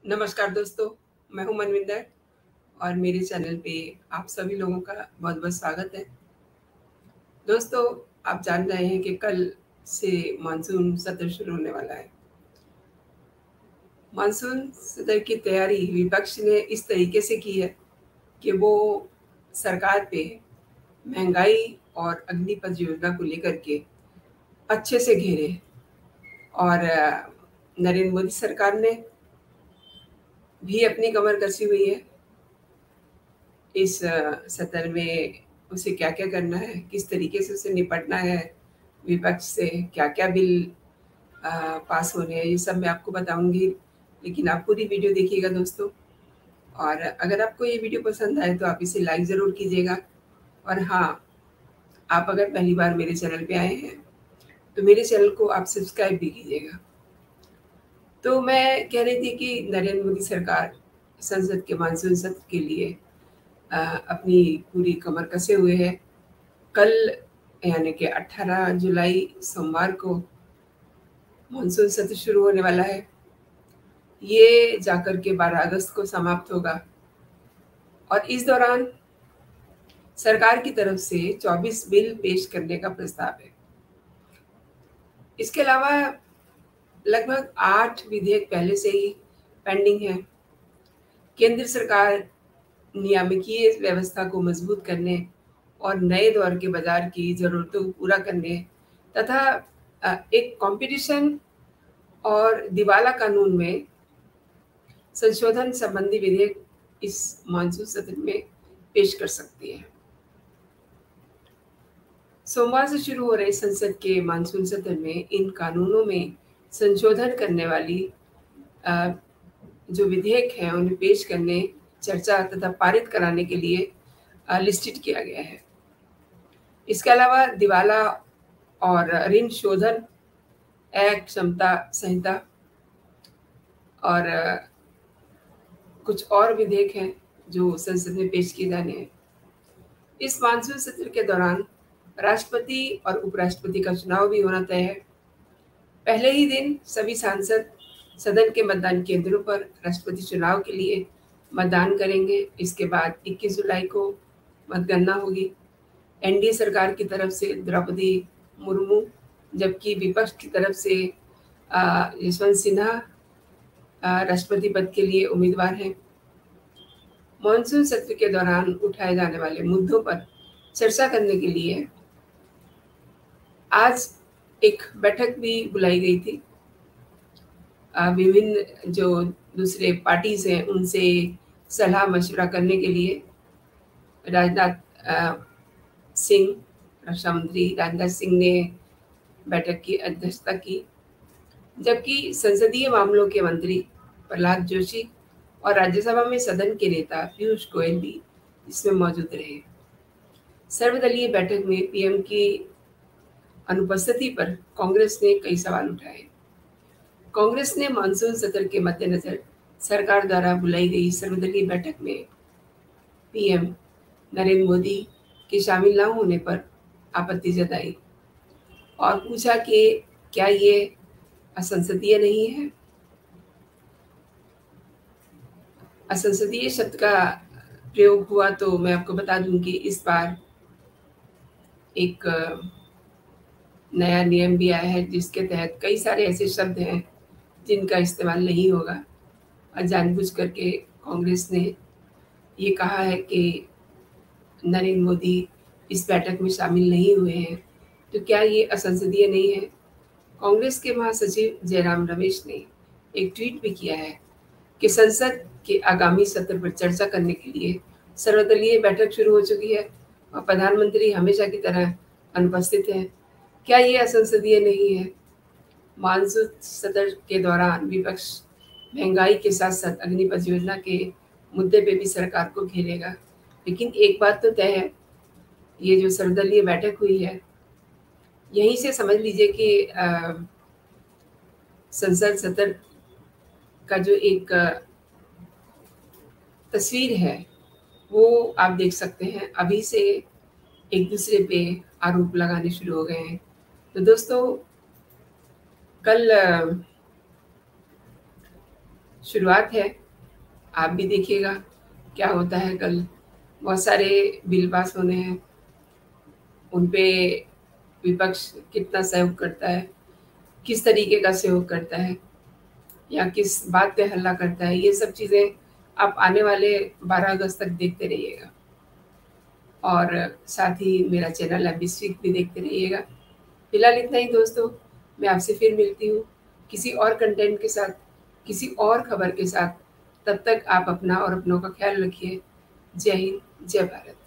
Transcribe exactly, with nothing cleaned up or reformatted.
नमस्कार दोस्तों, मैं हूं मनविंदर और मेरे चैनल पे आप सभी लोगों का बहुत-बहुत स्वागत है। दोस्तों, आप जान रहे हैं कि कल से मानसून सत्र शुरू होने वाला है। मानसून सत्र की तैयारी विपक्ष ने इस तरीके से की है कि वो सरकार पे महंगाई और अग्निपथ योजना को लेकर के अच्छे से घेरे और अ, नरेंद्र मोदी सरकार ने भी अपनी कमर कसी हुई है। इस अ, सत्र में उसे क्या-क्या करना है, किस तरीके से उसे निपटना है, विपक्ष से क्या-क्या बिल अ, पास होने हैं, ये सब मैं आपको बताऊँगी। लेकिन आप पूरी वीडियो देखिएगा दोस्तों। और अगर आपको ये वीडियो पसंद आए तो आप इसे लाइक ज़रूर कीजिएगा। और हाँ, आप अगर पहली बार मेरे चैनल पे आए हैं, तो मेरे चैनल को आप सब्सक्राइब भी कीजिएगा। तो मैं कह रही थी कि नरेंद्र मोदी सरकार संसद के मानसून सत्र के लिए अ, अपनी पूरी कमर कसे हुए है। कल यानी कि अठारह जुलाई सोमवार को मानसून सत्र शुरू होने वाला है। ये जाकर के बारह अगस्त को समाप्त होगा और इस दौरान सरकार की तरफ से चौबीस बिल पेश करने का प्रस्ताव है। इसके अलावा लगभग आठ विधेयक पहले से ही पेंडिंग हैं। केंद्र सरकार नियामकीय व्यवस्था को मजबूत करने और नए दौर के बाजार की ज़रूरतों को पूरा करने तथा अ, एक कंपटीशन और दिवाला कानून में संशोधन संबंधी विधेयक इस मानसून सत्र में पेश कर सकती है। सोमवार से शुरू हो रहे संसद के मानसून सत्र में इन कानूनों में संशोधन करने वाली अ, जो विधेयक हैं उन्हें पेश करने, चर्चा तथा पारित कराने के लिए अ, लिस्टेड किया गया है। इसके अलावा दिवाला और ऋण शोधन एक्ट क्षमता संहिता और अ, कुछ और विधेयक हैं जो संसद में पेश किए जाने हैं। इस मानसून सत्र के दौरान राष्ट्रपति और उपराष्ट्रपति का चुनाव भी होना तय है। पहले ही दिन सभी सांसद सदन के मतदान केंद्रों पर राष्ट्रपति चुनाव के लिए मतदान करेंगे। इसके बाद इक्कीस जुलाई को मतगणना होगी। एनडीए सरकार की तरफ से द्रौपदी मुर्मू, जबकि विपक्ष की तरफ से अ, यशवंत सिन्हा अ, राष्ट्रपति पद के लिए उम्मीदवार हैं। मानसून सत्र के दौरान उठाए जाने वाले मुद्दों पर चर्चा करने के लिए आज एक बैठक भी बुलाई गई थी। अ, विभिन्न जो दूसरे पार्टीज़ हैं उनसे सलाह-मशवरा करने के लिए राजनाथ अ, सिंह, रक्षा मंत्री राजनाथ सिंह ने बैठक की अध्यक्षता की, जबकि संसदीय मामलों के मंत्री प्रह्लाद जोशी और राज्यसभा में सदन के नेता पीयूष गोयल भी इसमें मौजूद रहे। सर्वदलीय बैठक में पीएम की अनुपस्थिति पर कांग्रेस ने कई सवाल उठाए। कांग्रेस ने मानसून सत्र के मद्देनजर सरकार द्वारा बुलाई गई सर्वदलीय बैठक में पीएम नरेंद्र मोदी के शामिल न होने पर आपत्ति जताई और पूछा कि क्या ये असंसदीय नहीं है? असंसदीय शब्द का प्रयोग हुआ तो मैं आपको बता दूं कि इस बार एक अ, नया नियम भी आया है जिसके तहत कई सारे ऐसे शब्द हैं जिनका इस्तेमाल नहीं होगा और जानबूझ करके कांग्रेस ने ये कहा है कि नरेंद्र मोदी इस बैठक में शामिल नहीं हुए हैं, तो क्या ये असंसदीय नहीं है? कांग्रेस के महासचिव जयराम रमेश ने एक ट्वीट भी किया है कि संसद के आगामी सत्र पर चर्चा करने के लिए सर्वदलीय बैठक शुरू हो चुकी है और प्रधानमंत्री हमेशा की तरह अनुपस्थित हैं। क्या ये असंसदीय नहीं है? मानसून सत्र के दौरान विपक्ष महंगाई के साथ साथ अग्निपथ योजना के मुद्दे पे भी सरकार को घेरेगा। लेकिन एक बात तो तय है, ये जो सर्वदलीय बैठक हुई है, यहीं से समझ लीजिए कि अ, संसद सत्र का जो एक अ, तस्वीर है, वो आप देख सकते हैं। अभी से एक दूसरे पे आरोप लगाने शुरू हो गए हैं। तो दोस्तों, कल अ, शुरुआत है, आप भी देखिएगा क्या होता है कल। बहुत सारे बिल पास होने हैं, उन पे विपक्ष कितना सहयोग करता है, किस तरीके का सहयोग करता है या किस बात पे हल्ला करता है, ये सब चीज़ें आप आने वाले बारह अगस्त तक देखते रहिएगा। और साथ ही मेरा चैनल एमबीस्टिक भी देखते रहिएगा। फिलहाल इतना ही दोस्तों, मैं आपसे फिर मिलती हूँ किसी और कंटेंट के साथ, किसी और खबर के साथ। तब तक आप अपना और अपनों का ख्याल रखिए। जय हिंद, जय भारत।